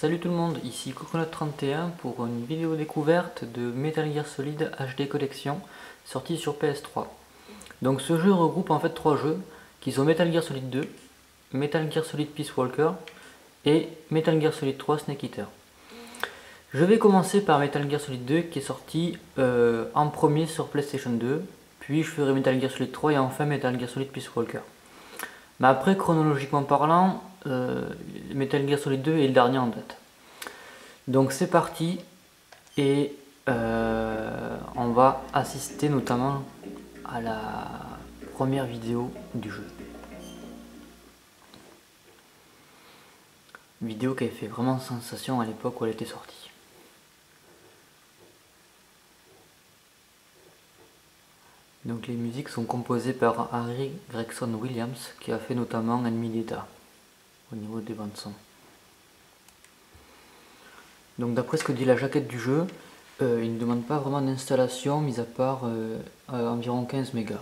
Salut tout le monde, ici Coconut31 pour une vidéo découverte de Metal Gear Solid HD Collection sortie sur PS3. Donc ce jeu regroupe en fait trois jeux qui sont Metal Gear Solid 2, Metal Gear Solid Peace Walker et Metal Gear Solid 3 Snake Eater. Je vais commencer par Metal Gear Solid 2 qui est sorti en premier sur PlayStation 2, puis je ferai Metal Gear Solid 3 et enfin Metal Gear Solid Peace Walker. Mais après, chronologiquement parlant, Metal Gear Solid 2 est le dernier en date. Donc c'est parti et on va assister notamment à la première vidéo du jeu. Vidéo qui avait fait vraiment sensation à l'époque où elle était sortie. Donc les musiques sont composées par Harry Gregson Williams qui a fait notamment Ennemi d'État au niveau des bandes son. Donc d'après ce que dit la jaquette du jeu, il ne demande pas vraiment d'installation mis à part environ 15 mégas.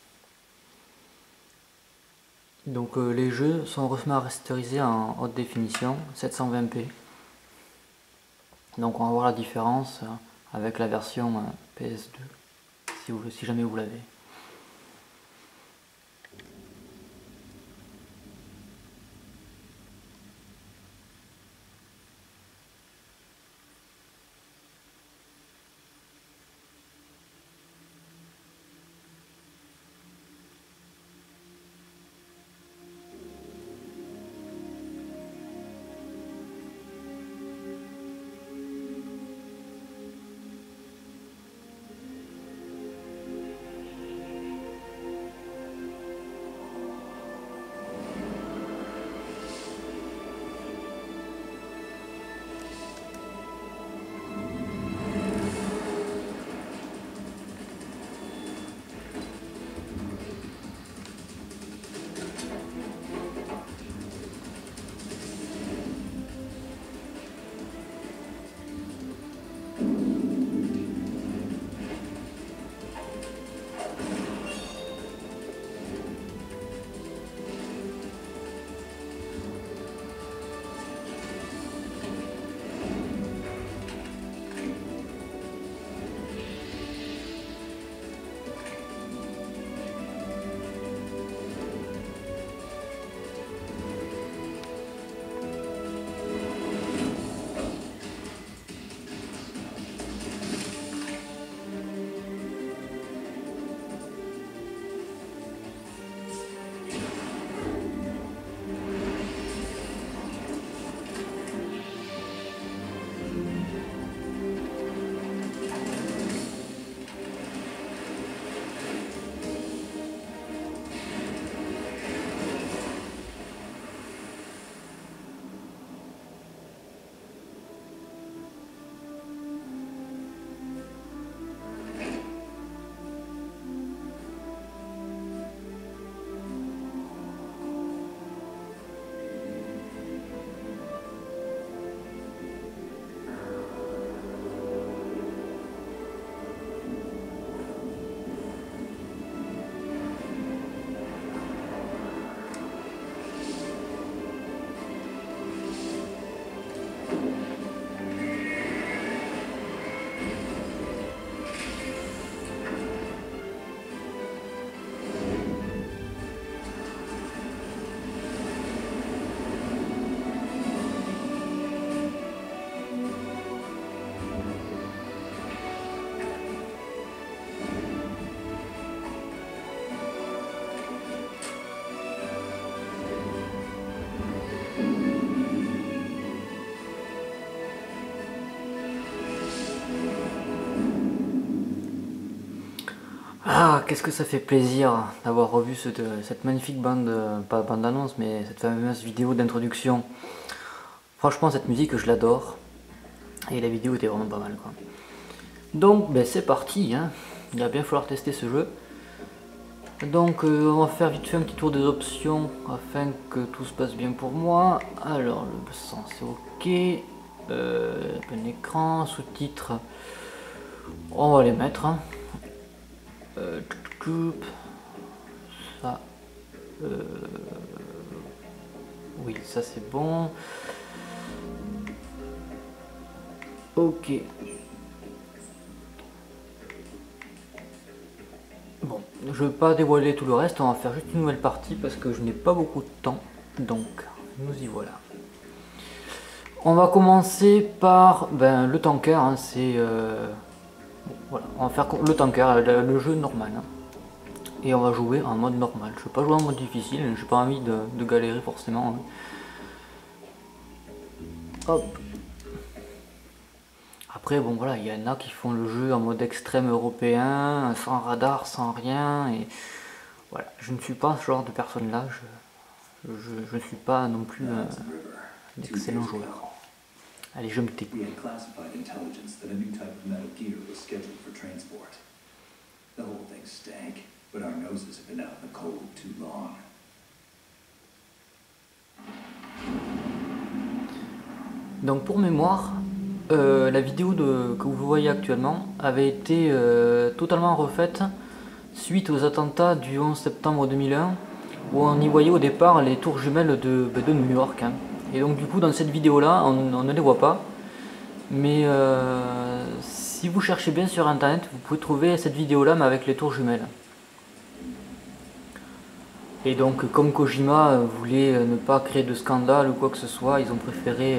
Donc les jeux sont remasterisés en haute définition 720p. Donc on va voir la différence avec la version PS2 si jamais vous l'avez. Ah, qu'est-ce que ça fait plaisir d'avoir revu cette magnifique bande, pas bande annonce, mais cette fameuse vidéo d'introduction. Franchement, cette musique, je l'adore. Et la vidéo était vraiment pas mal, quoi. Donc, ben, c'est parti, hein. Il va bien falloir tester ce jeu. Donc, on va faire vite fait un petit tour des options afin que tout se passe bien pour moi. Alors, le son, c'est ok. Plein écran, sous-titres, on va les mettre, hein. Ça, oui, ça c'est bon. Ok. Bon, je ne vais pas dévoiler tout le reste, on va faire juste une nouvelle partie parce que je n'ai pas beaucoup de temps. Donc, nous y voilà. On va commencer par le tanker, hein, c'est... bon, voilà, on va faire le tanker, le jeu normal. Hein. Et on va jouer en mode normal. Je ne vais pas jouer en mode difficile, j'ai pas envie de galérer forcément. Hein. Hop. Après, bon voilà, il y en a qui font le jeu en mode extrême européen, sans radar, sans rien, et voilà, je ne suis pas ce genre de personne-là, je ne suis pas non plus un excellent joueur. Allez, je me tais. Donc pour mémoire, la vidéo que vous voyez actuellement avait été totalement refaite suite aux attentats du 11 septembre 2001 où on y voyait au départ les tours jumelles de New York. Hein. Et donc du coup dans cette vidéo là on ne les voit pas, mais si vous cherchez bien sur internet vous pouvez trouver cette vidéo là mais avec les tours jumelles. Et donc comme Kojima voulait ne pas créer de scandale ou quoi que ce soit, ils ont préféré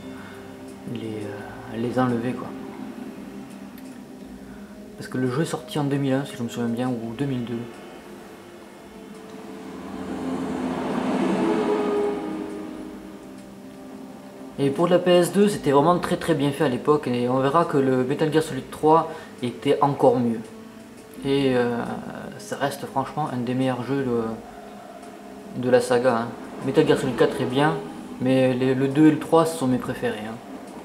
les enlever quoi. Parce que le jeu est sorti en 2001 si je me souviens bien, ou 2002. Et pour la PS2 c'était vraiment très bien fait à l'époque, et on verra que le Metal Gear Solid 3 était encore mieux. Et ça reste franchement un des meilleurs jeux de la saga. Hein. Metal Gear Solid 4 est bien, mais le 2 et le 3 sont mes préférés. Hein.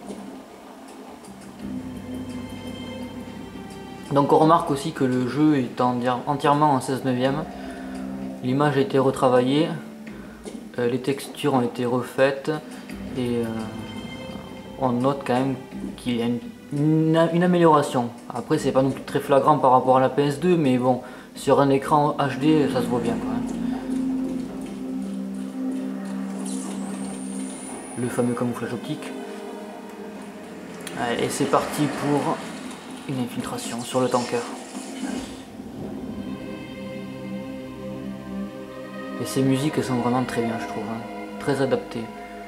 Donc on remarque aussi que le jeu est entièrement en 16 neuvième. L'image a été retravaillée, les textures ont été refaites, et on note quand même qu'il y a une amélioration. Après c'est pas non plus très flagrant par rapport à la PS2, mais bon, sur un écran HD ça se voit bien quoi. Le fameux camouflage optique. Allez, c'est parti pour une infiltration sur le tanker. Et ces musiques sont vraiment très bien je trouve, hein. Très adaptées.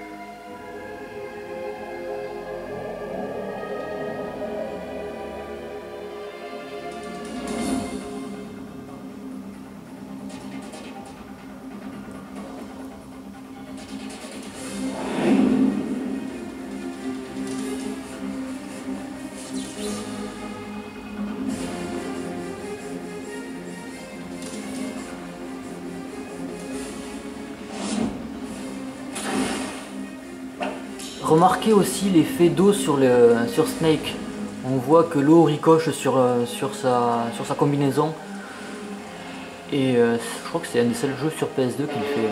Remarquez aussi l'effet d'eau sur Snake. On voit que l'eau ricoche sur sa combinaison. Et je crois que c'est un des seuls jeux sur PS2 qui le fait.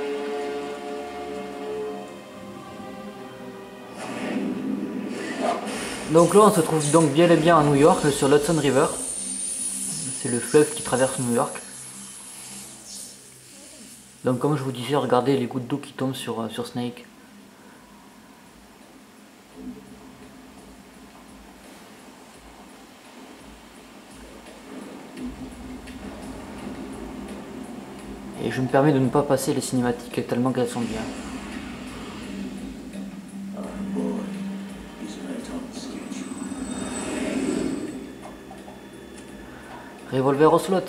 Donc là on se trouve donc bien et bien à New York, sur l'Hudson River. C'est le fleuve qui traverse New York. Donc comme je vous disais, regardez les gouttes d'eau qui tombent sur Snake. Et je me permets de ne pas passer les cinématiques tellement qu'elles sont bien. Revolver au slot.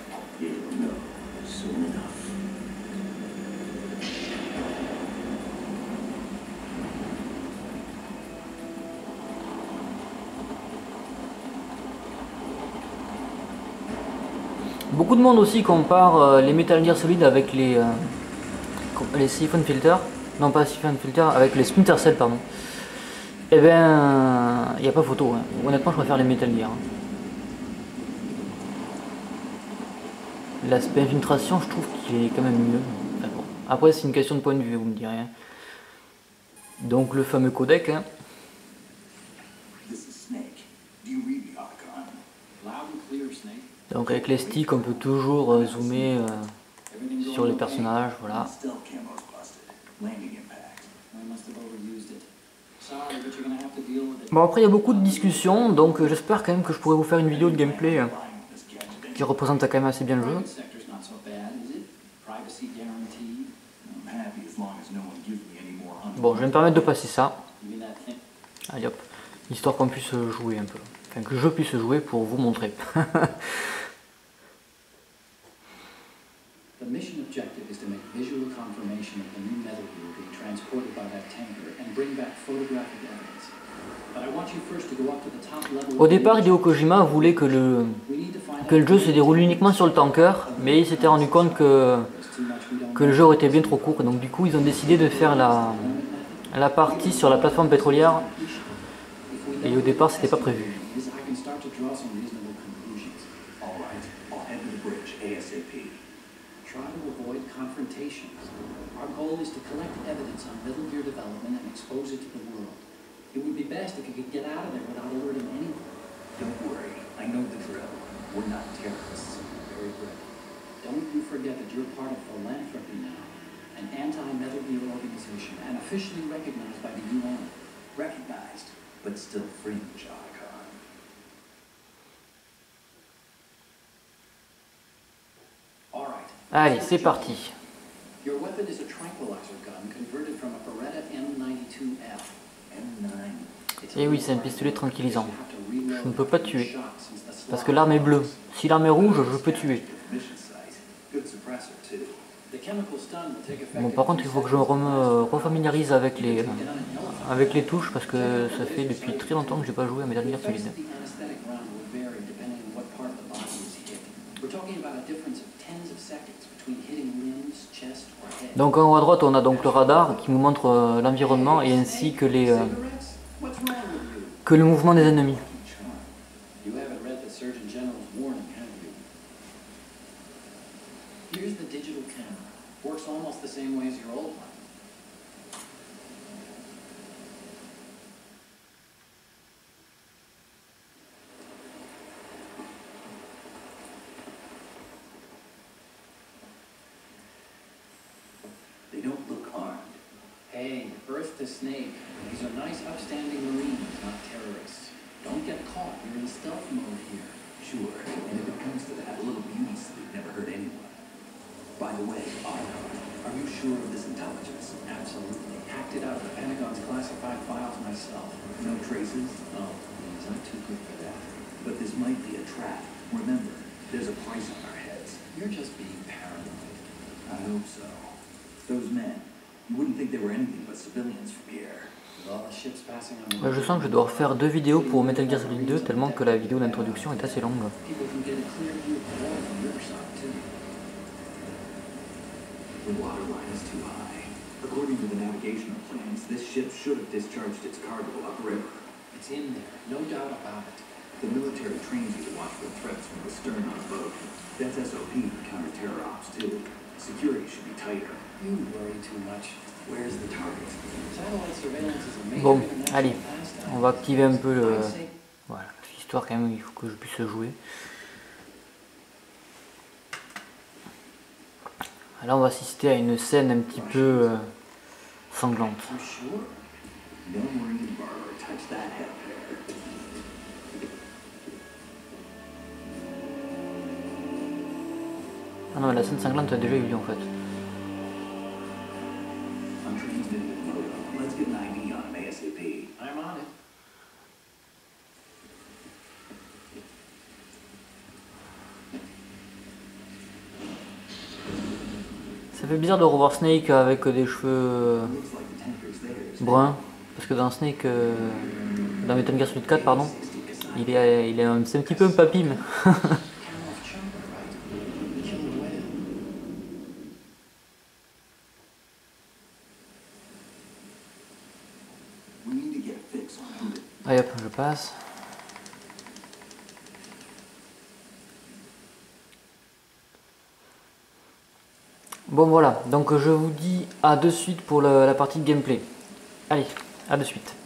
Beaucoup de monde aussi compare les Metal Gear Solid avec les Siphon Filter. Non pas Siphon Filter, avec les Splinter Cell pardon. Eh ben, il n'y a pas photo. Hein. Honnêtement je préfère les Metal Gear. L'aspect infiltration, je trouve qu'il est quand même mieux. Enfin, bon. Après, c'est une question de point de vue, vous me direz. Hein. Donc, le fameux codec. Hein. Donc, avec les sticks, on peut toujours zoomer sur les personnages. Voilà. Bon, après il y a beaucoup de discussions, donc j'espère quand même que je pourrai vous faire une vidéo de gameplay qui représente quand même assez bien le jeu. Bon, je vais me permettre de passer ça. Allez hop, histoire qu'on puisse jouer un peu. Enfin, que je puisse jouer pour vous montrer. The mission objective is to make visual confirmation of the new Metal Gear being transported by that tanker and bring back photographic evidence. But I want you first to go up to the top level. Au départ, Hideo Kojima voulait que le jeu se déroule uniquement sur le tanker, mais il s'était rendu compte que le jeu aurait été bien trop court, donc du coup ils ont décidé de faire la partie sur la plateforme pétrolière, et au départ c'était pas prévu. Try to avoid confrontations. Our goal is to collect evidence on Metal Gear development and expose it to the world. It would be best if you could get out of there without alerting anyone. Don't worry, I know the drill. We're not terrorists. Very good. Don't you forget that you're part of Philanthropy now, an anti-Metal Gear organization, and officially recognized by the UN. Recognized, but still fringe, Icon. All right. Allez, c'est parti. Your weapon is a tranquilizer gun converted from a Beretta M92F. M9. Et oui, c'est un pistolet tranquillisant. Je ne peux pas tuer, parce que l'arme est bleue. Si l'arme est rouge, je peux tuer. Bon, par contre, il faut que je me refamiliarise avec les touches, parce que ça fait depuis très longtemps que je n'ai pas joué à Metal Gear Solid. Donc en haut à droite on a donc le radar qui nous montre l'environnement et ainsi que le mouvement des ennemis. They don't look armed. Hey, Earth to Snake. These are nice, upstanding Marines, not terrorists. Don't get caught. You're in stealth mode here. Sure, and if it comes to that, a little beauty sleep never hurt anyone. By the way, Arnold, are you sure of this intelligence? Absolutely. Hacked it out of the Pentagon's classified files myself. No traces? Oh, please, I'm too good for that. But this might be a trap. Remember, there's a price on our heads. You're just being paranoid. I hope so. Those men, you wouldn't think they were anything but civilians from here. Je sens que je dois refaire 2 vidéos pour Metal Gear Solid 2 tellement que la vidéo d'introduction est assez longue. The water line is too high. According to the navigational plans, this ship should have discharged its cargo upriver. It's in there, no doubt about it. The military trains you to watch for threats from the stern on a boat. That's SOP for counter-terror ops too. Security should be tighter. You worry too much. Where's the target? Satellite surveillance is a major Bon, international allez, pastime. on va activer un peu le... Voilà, l'histoire quand même, il faut que je puisse jouer. Là on va assister à une scène un petit peu sanglante. Ah non, la scène sanglante a déjà eu lieu en fait. Ça fait bizarre de revoir Snake avec des cheveux bruns, parce que dans Snake, dans Metal Gear Solid 4, pardon, c'est un petit peu un papy, mais... Allez hop, je passe. Bon voilà, donc je vous dis à de suite pour la partie de gameplay. Allez, à de suite.